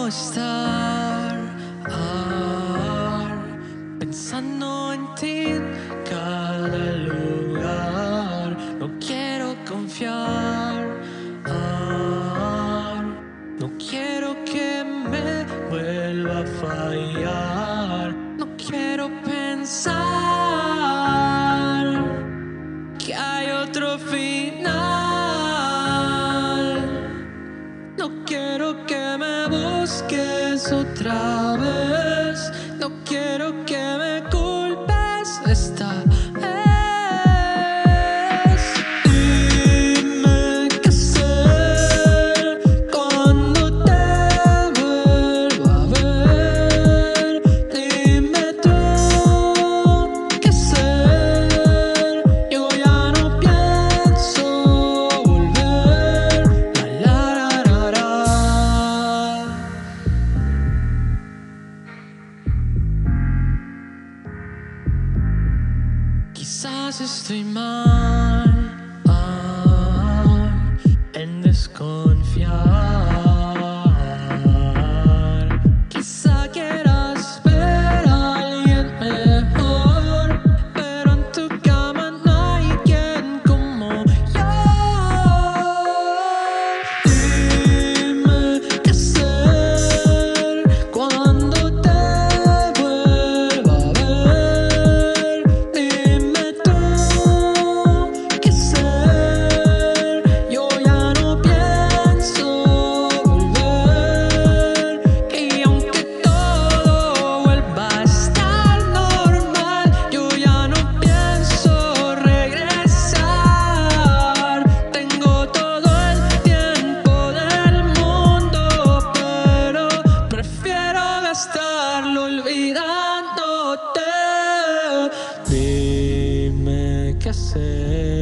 estar pensando en ti en cada lugar. No quiero confiar, no quiero que me vuelva a fallar. No quiero pensar que hay otro final. No quiero que me busques otra vez. No quiero que me culpes esta vez. Dime qué hacer cuando te vuelva a ver. Dime tú qué hacer. Yo ya no pienso volver. La, la, la, la. Quizás estoy mal en desconfiar. Quizá quieras ver a alguien mejor, pero en tu cama no hay quien como yo. Dime qué hacer cuando te vuelva a ver. Dime tú qué hacer. Yo ya no pienso volver. Y aunque todo vuelva a estar normal, yo ya no pienso regresar. Tengo todo el tiempo del mundo, pero prefiero gastarlo olvidándote. Dime qué hacer.